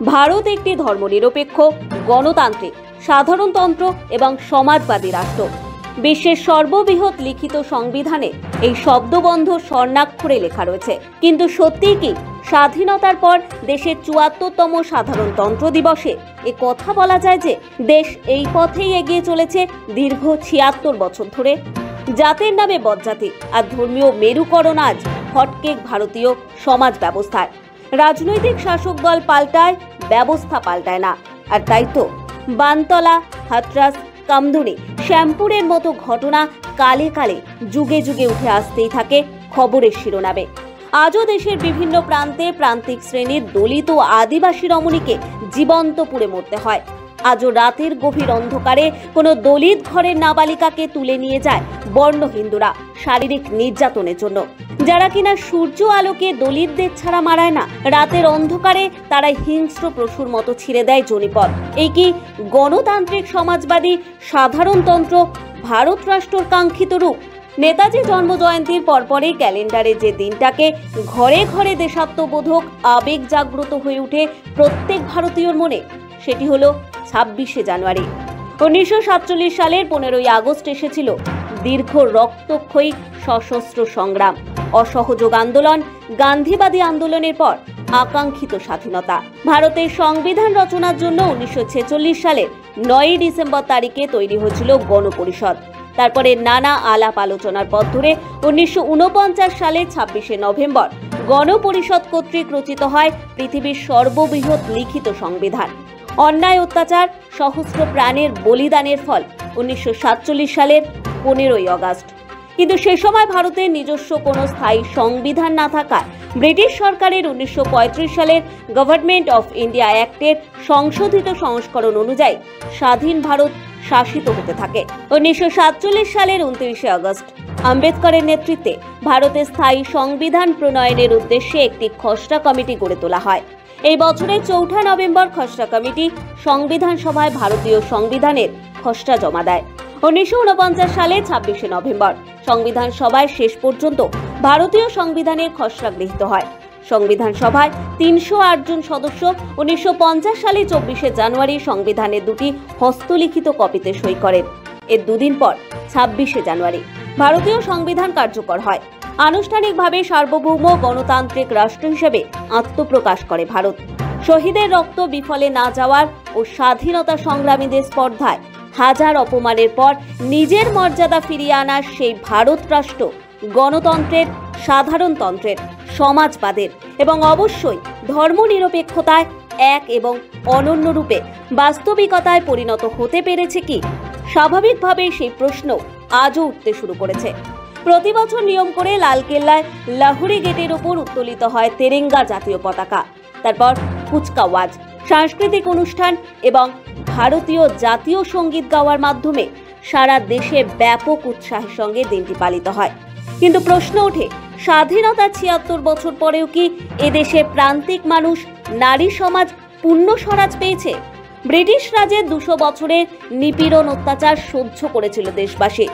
ভারত একটি ধর্মনিরপেক্ষ, গণতান্ত্রিক, সাধারণতন্ত্র এবং সমাজবাদী রাষ্ট্র। বিশ্বের সর্ববৃহৎ লিখিত সংবিধানে এই শব্দবন্ধ স্বর্ণাক্ষরে লেখা রয়েছে। কিন্তু সত্যিই কি স্বাধীনতার পর দেশের ৭৪তম সাধারণতন্ত্র দিবসে এ কথা বলা যায় যে দেশ এই পথেই এগিয়ে চলেছে দীর্ঘ ৭৬ বছর ধরে? জাতের নামে বদজাতি আর ধর্মীয় মেরুকরণ আজ হটকেক ভারতীয় সমাজ ব্যবস্থায়। রাজনৈতিক শাসক দল পাল্টায়, ব্যবস্থা পাল্টায় না। আর তাই তো বানতলা, হাথরাস, কামদুনি, শ্যামপুরের মতো ঘটনা কালে কালে যুগে যুগে উঠে আসতেই থাকে খবরের শিরোনামে। আজও দেশের বিভিন্ন প্রান্তে প্রান্তিক শ্রেণীর দলিত ও আদিবাসী রমণীকে জীবন্ত পুড়ে মরতে হয়। আজও রাতের গভীর অন্ধকারে কোনো দলিত ঘরের নাবালিকাকে তুলে নিয়ে যায় বর্ণ হিন্দুরা শারীরিক নির্যাতনের জন্য। যারা কিনা সূর্য আলোকে দলিতদের ছাড়া মারায় না, রাতের অন্ধকারে তারা হিংস্র পশুর মতো ছিঁড়ে দেয় জনিপদ। এই কি গণতান্ত্রিক সমাজবাদী সাধারণতন্ত্র ভারত রাষ্ট্রের কাঙ্ক্ষিত রূপ? নেতাজি জন্মজয়ন্তীর পরপরই ক্যালেন্ডারে যে দিনটাকে ঘরে ঘরে দেশাত্মবোধক আবেগ জাগ্রত হয়ে ওঠে প্রত্যেক ভারতীয়র মনে, সেটি হলো ২৬শে জানুয়ারি। ১৯৪৭ সালের ১৫ই আগস্ট এসেছিল দীর্ঘ রক্তক্ষয়ী সশস্ত্র সংগ্রাম, অসহযোগ আন্দোলন, গান্ধীবাদী আন্দোলনের পর আকাঙ্ক্ষিত স্বাধীনতা। ভারতের সংবিধান রচনার জন্য ১৯৪৬ সালের ৯ই ডিসেম্বর তারিখে তৈরি হয়েছিল গণপরিষদ। তারপরে নানা আলাপ আলোচনার পথ ধরে ১৯৪৯ সালের ২৬শে নভেম্বর গণপরিষদ কর্তৃক রচিত হয় পৃথিবীর সর্ববৃহৎ লিখিত সংবিধান। অন্যায়, অত্যাচার, সহস্র প্রাণের বলিদানের ফল ১৯৪৭ সালের ১৫ই আগস্ট। কিন্তু সে সময় ভারতের নিজস্ব কোনো স্থায়ী সংবিধান না থাকায় ব্রিটিশ সরকারের ১৯৩৫ সালের গভর্নমেন্ট অফ ইন্ডিয়া অ্যাক্টের সংশোধিত সংস্করণ অনুযায়ী স্বাধীন ভারত শাসিত হতে থাকে। ১৯৪৭ সালের ২৯শে আগস্ট আম্বেদকরের নেতৃত্বে ভারতের স্থায়ী সংবিধান প্রণয়নের উদ্দেশ্যে একটি খসড়া কমিটি গড়ে তোলা হয়। এই বছরের ৪ঠা নভেম্বর খসড়া কমিটি সংবিধান সভায় ভারতীয় সংবিধানের খসড়া জমা দেয়। ১৯৪৯ সালে ২৬শে নভেম্বর সংবিধান সভায় শেষ পর্যন্ত ভারতীয় সংবিধানের খসড়া গৃহীত হয়। সংবিধান সভায় ৩০৮ জন সদস্য ১৯৫০ সালে ২৪শে জানুয়ারি সংবিধানের দুটি হস্তলিখিত কপিতে সই করেন। এর দুদিন পর ২৬শে জানুয়ারি ভারতীয় সংবিধান কার্যকর হয়। আনুষ্ঠানিকভাবে সার্বভৌম গণতান্ত্রিক রাষ্ট্র হিসেবে আত্মপ্রকাশ করে ভারত। শহীদের রক্ত বিফলে না যাওয়ার ও স্বাধীনতা সংগ্রামীদের স্পর্ধায় হাজার অপমানের পর নিজের মর্যাদা ফিরিয়ে আনার সেই ভারত রাষ্ট্র গণতন্ত্রের, সাধারণতন্ত্রের, সমাজবাদের এবং অবশ্যই ধর্মনিরপেক্ষতায় এক এবং অনন্য রূপে বাস্তবিকতায় পরিণত হতে পেরেছে কি? স্বাভাবিকভাবেই সেই প্রশ্ন আজও উঠতে শুরু করেছে। প্রতি বছর নিয়ম করে লালকেল্লায় লাহোরি গেটের উপর উত্তোলিত হয় তেরেঙ্গা জাতীয় পতাকা। তারপর কুচকাওয়াজ, সাংস্কৃতিক অনুষ্ঠান এবং ভারতীয় জাতীয় সঙ্গীত গাওয়ার মাধ্যমে সারা দেশে ব্যাপক উৎসাহের সঙ্গে দিনটি পালিত হয়। কিন্তু প্রশ্ন ওঠে, স্বাধীনতার ৭৬ বছর পরেও কি এদেশে প্রান্তিক মানুষ, নারী সমাজ পূর্ণ স্বরাজ পেয়েছে? ব্রিটিশ রাজের ২০০ বছরের নিপীড়ন, অত্যাচার সহ্য করেছিল দেশবাসী।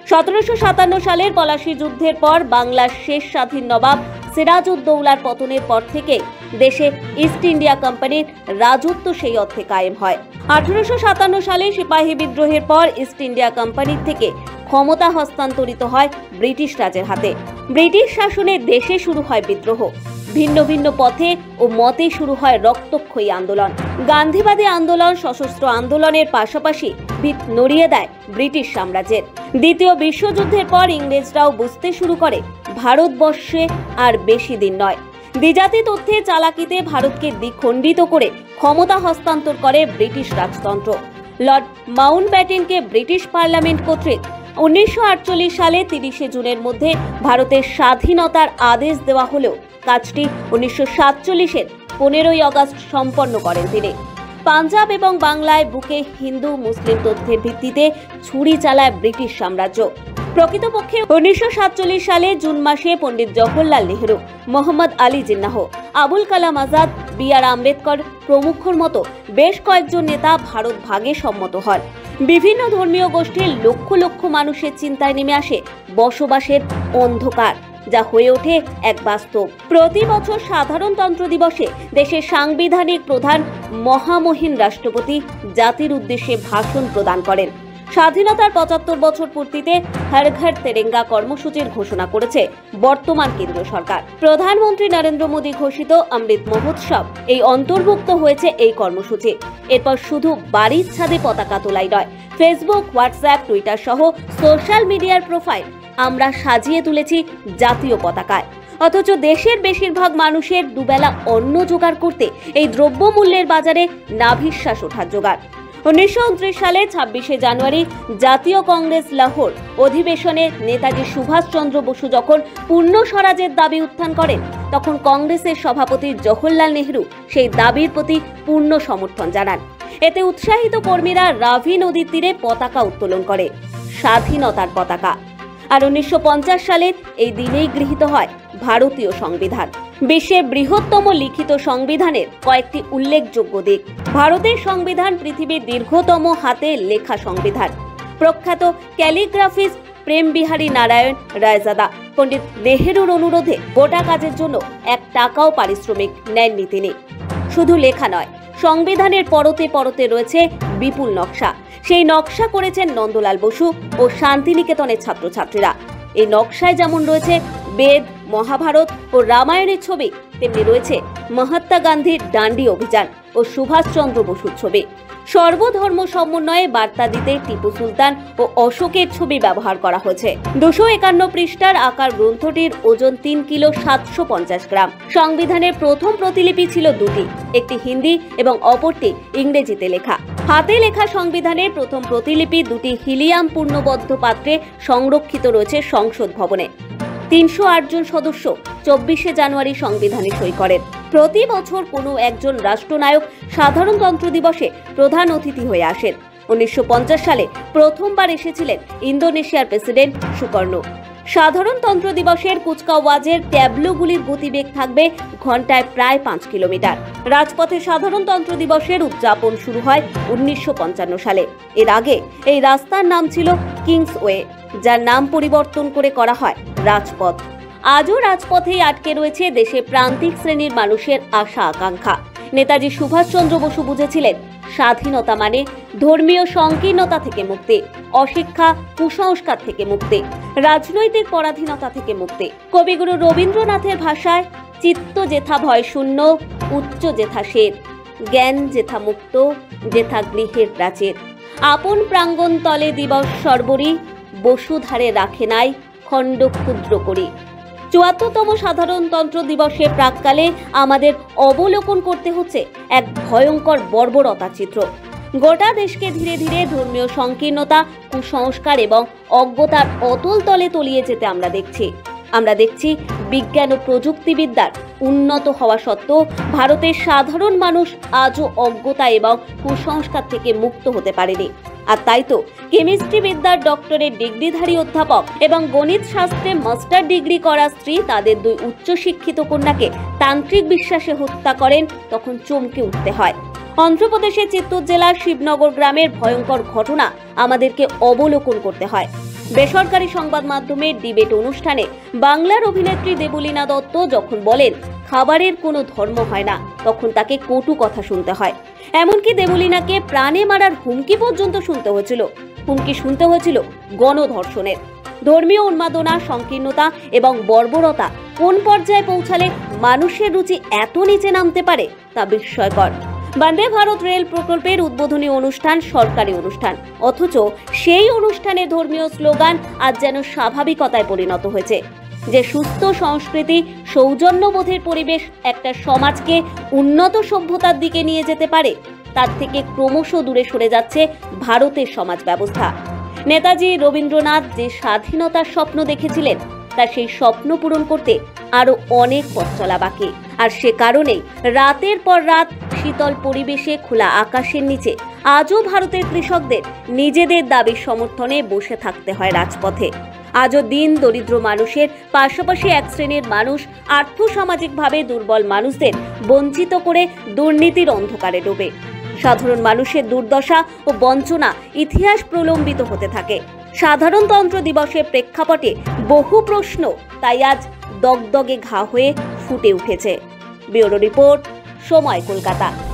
১৭৫৭ সালের পলাশী যুদ্ধের পর বাংলার শেষ স্বাধীন নবাব সিরাজউদ্দৌলার পতনের পর থেকে দেশে ইস্ট ইন্ডিয়া কোম্পানির রাজত্ব সেই অর্থে কায়েম হয়। ১৮৫৭ সালে সিপাহী বিদ্রোহের পর ইস্ট ইন্ডিয়া কোম্পানির থেকে ক্ষমতা হস্তান্তরিত হয় ব্রিটিশ রাজের হাতে। ব্রিটিশ শাসনে দেশে শুরু হয় বিদ্রোহ। ভিন্ন ভিন্ন পথে ও মতে শুরু হয় রক্তক্ষয়ী আন্দোলন। গান্ধীবাদী আন্দোলন সশস্ত্র আন্দোলনের পাশাপাশি ভিত নড়িয়ে দেয় ব্রিটিশ সাম্রাজ্যের। দ্বিতীয় বিশ্বযুদ্ধের পর ইংরেজরাও বুঝতে শুরু করে ভারতবর্ষে আর বেশি দিন নয়। দ্বিজাতি তথ্যে চালাকিতে ভারতকে দ্বিখণ্ডিত করে ক্ষমতা হস্তান্তর করে ব্রিটিশ রাজতন্ত্র। লর্ড মাউন্টব্যাটেনকে ব্রিটিশ পার্লামেন্ট কর্তৃক ১৯৪৮ সালে ৩০শে জুনের মধ্যে ভারতের স্বাধীনতার আদেশ দেওয়া হলেও কাজটি ১৯৪৭-এর ১৫ই আগস্ট সম্পন্ন করেন তিনি। পাঞ্জাব এবং বাংলায় বুকে হিন্দু মুসলিম তথ্যের ভিত্তিতে ছুরি চালায় ব্রিটিশ সাম্রাজ্য। প্রকৃতপক্ষে ১৯৪৭ সালে জুন মাসে পণ্ডিত জওহরলাল নেহরু, মোহাম্মদ আলী জিন্নাহ, আবুল কালাম আজাদ, বি.আর. আম্বেদকর প্রমুখর মতো বেশ কয়েকজন নেতা ভারত ভাগে সম্মত হন। বিভিন্ন ধর্মীয় গোষ্ঠীর লক্ষ লক্ষ মানুষের চিন্তায় নেমে আসে বসবাসের অন্ধকার, যা হয়ে ওঠে এক বাস্তব। প্রতি বছর সাধারণতন্ত্র দিবসে দেশের সাংবিধানিক প্রধান মহামহিম রাষ্ট্রপতি জাতির উদ্দেশ্যে ভাষণ প্রদান করেন। স্বাধীনতার ৭৫ বছর পূর্তিতে হর ঘর তেরেঙ্গা কর্মসূচির ঘোষণা করেছে বর্তমান কেন্দ্রীয় সরকার। প্রধানমন্ত্রী নরেন্দ্র মোদী ঘোষিত অমৃত মহোৎসব এই অন্তর্ভুক্ত হয়েছে এই কর্মসূচি। এরপর শুধু বাড়ির ছাদে পতাকা তোলাই নয়, ফেসবুক, হোয়াটসঅ্যাপ, টুইটার সহ সোশ্যাল মিডিয়ার প্রোফাইল আমরা সাজিয়ে তুলেছি জাতীয় পতাকায়। অথচ দেশের বেশিরভাগ মানুষের দুবেলা অন্ন জোগাড় করতে এই দ্রব্যমূল্যের বাজারে নাভিশ্বাস ওঠার জোগাড়। ১৯২৯ সালে ২৬শে জানুয়ারি জাতীয় কংগ্রেস লাহোর অধিবেশনে নেতাজি সুভাষচন্দ্র বসু যখন পূর্ণ স্বরাজের দাবি উত্থান করেন, তখন কংগ্রেসের সভাপতি জওহরলাল নেহরু সেই দাবির প্রতি পূর্ণ সমর্থন জানান। এতে উৎসাহিত কর্মীরা রাভি নদীর তীরে পতাকা উত্তোলন করে, স্বাধীনতার পতাকা। আর ১৯৫০ সালের এই দিনেই গৃহীত হয় ভারতীয় সংবিধান। বিশ্বের বৃহত্তম লিখিত সংবিধানের কয়েকটি উল্লেখযোগ্য দিক। ভারতের সংবিধান পৃথিবীর দীর্ঘতম হাতে লেখা সংবিধান। প্রখ্যাত ক্যালিগ্রাফিস্ট প্রেমবিহারী নারায়ণ রায়জাদা পণ্ডিত নেহেরুর অনুরোধে গোটা কাজের জন্য ১ টাকাও পারিশ্রমিক নেননি তিনি। শুধু লেখা নয়, সংবিধানের পরতে পরতে রয়েছে বিপুল নকশা। সেই নকশা করেছেন নন্দলাল বসু ও শান্তিনিকেতনের ছাত্রছাত্রীরা। এই নকশায় যেমন রয়েছে বেদ, মহাভারত ও রামায়ণের ছবি, তেমনি রয়েছে মহাত্মা গান্ধীর ডান্ডি অভিযান ও সুভাষচন্দ্র বসুর ছবি। সর্বধর্ম সমন্বয়ে বার্তা দিতে টিপু সুলতান ও অশোকের ছবি ব্যবহার করা হয়েছে। ২৫১ পৃষ্ঠার আকার গ্রন্থটির ওজন ৩ কিলো ৭৫০ গ্রাম। সংবিধানের প্রথম প্রতিলিপি ছিল ২টি, একটি হিন্দি এবং অপরটি ইংরেজিতে লেখা। হাতে লেখা সংবিধানের প্রথম প্রতিলিপি ২টি হিলিয়াম পূর্ণবদ্ধ পাত্রে সংরক্ষিত রয়েছে সংসদ ভবনে। ৩০৮ জন সদস্য ২৪শে জানুয়ারি সংবিধানে সই করেন। প্রতি বছর কোনো একজন রাষ্ট্রনায়ক সাধারণতন্ত্র দিবসে প্রধান অতিথি হয়ে আসেন। ১৯৫০ সালে প্রথমবার এসেছিলেন ইন্দোনেশিয়ার প্রেসিডেন্ট সুকর্ণ। সাধারণতন্ত্র দিবসের কুচকাওয়াজের ট্যাবলোগুলির গতিবেগ থাকবে ঘন্টায় প্রায় ৫ কিলোমিটার। রাজপথে সাধারণতন্ত্র দিবসের উদযাপন শুরু হয় ১৯৫৫ সালে। এর আগে এই রাস্তার নাম ছিল কিংসওয়ে, যার নাম পরিবর্তন করে করা হয় রাজপথ। আজও রাজপথেই আটকে রয়েছে দেশের প্রান্তিক শ্রেণীর মানুষের আশা আকাঙ্ক্ষা। নেতাজি সুভাষচন্দ্র বসু বুঝেছিলেন স্বাধীনতা মানে ধর্মীয় সংকীর্ণতা থেকে মুক্তি, অশিক্ষা, কুসংস্কার থেকে মুক্তি, রাজনৈতিক পরাধীনতা থেকে মুক্তি। কবিগুরু রবীন্দ্রনাথের ভাষায়, চিত্ত যেথা ভয় শূন্য, উচ্চ যেথা শের, জ্ঞান যেথা মুক্ত, যেথা গৃহের প্রাচীর, আপন প্রাঙ্গণ তলে দিবস সর্বরি, বসুধারে রাখে নাই খণ্ড ক্ষুদ্র করি। ৭৪তম সাধারণতন্ত্র দিবসে প্রাককালে আমাদের অবলোকন করতে হচ্ছে এক ভয়ঙ্কর বর্বরতার চিত্র। গোটা দেশকে ধীরে ধীরে ধর্মীয় সংকীর্ণতা, কুসংস্কার এবং অজ্ঞতার অতল তলে তলিয়ে যেতে আমরা দেখছি বিজ্ঞান ও প্রযুক্তিবিদ্যার উন্নত হওয়া সত্ত্বেও ভারতের সাধারণ মানুষ আজও অজ্ঞতা এবং কুসংস্কার থেকে মুক্ত হতে পারেনি। আর তাই তো কেমিস্ট্রি বিদ্যার ডক্টরেট ডিগ্রিধারী অধ্যাপক এবং গণিত শাস্ত্রে মাস্টার ডিগ্রি করা স্ত্রী তাদের ২ উচ্চশিক্ষিত কন্যাকে তান্ত্রিক বিশ্বাসে হত্যা করেন, তখন চমকে উঠতে হয়। অন্ধ্রপ্রদেশের চিত্তুর জেলার শিবনগর গ্রামের ভয়ঙ্কর ঘটনা আমাদেরকে অবলোকন করতে হয়। বেসরকারি সংবাদ মাধ্যমের ডিবেট অনুষ্ঠানে বাংলার অভিনেত্রী দেবলীনা দত্ত যখন বলেন খাবারের কোনো ধর্ম হয় না, তখন তাকে কটু কথা শুনতে হয়। এমনকি দেবলীনাকে প্রাণে মারার হুমকি পর্যন্ত শুনতে হয়েছিল গণধর্ষণের। ধর্মীয় উন্মাদনা, সংকীর্ণতা এবং বর্বরতা কোন পর্যায়ে পৌঁছালে মানুষের রুচি এত নিচে নামতে পারে তা বিস্ময়কর। বন্দে ভারত রেল প্রকল্পের উদ্বোধনী অনুষ্ঠান সরকারি অনুষ্ঠান, অথচ সেই অনুষ্ঠানে ধর্মীয় স্লোগান আজ যেন স্বাভাবিকতায় পরিণত হয়েছে। যে সুস্থ সংস্কৃতি, সৌজন্যবোধের পরিবেশ একটা সমাজকে উন্নত সভ্যতার দিকে নিয়ে যেতে পারে, তার থেকে ক্রমশ দূরে সরে যাচ্ছে ভারতের সমাজ ব্যবস্থা। নেতাজি রবীন্দ্রনাথ যে স্বাধীনতার স্বপ্ন দেখেছিলেন, তার সেই স্বপ্ন পূরণ করতে আরো অনেক পথ চলা বাকি। আর সে কারণেই রাতের পর রাত শীতল পরিবেশে খোলা আকাশের নিচে আজও ভারতের কৃষকদের নিজেদের দাবির সমর্থনে বসে থাকতে হয় রাজপথে। আজও দিন দরিদ্র মানুষের পাশাপাশি এক শ্রেণীর মানুষ আর্থসামাজিকভাবে দুর্বল মানুষদের বঞ্চিত করে দুর্নীতির অন্ধকারে ডোবে। সাধারণ মানুষের দুর্দশা ও বঞ্চনা ইতিহাস প্রলম্বিত হতে থাকে। সাধারণতন্ত্র দিবসের প্রেক্ষাপটে বহু প্রশ্ন তাই আজ দগদগে ঘা হয়ে ফুটে উঠেছে। ব্যুরো রিপোর্ট, সময়, কলকাতা।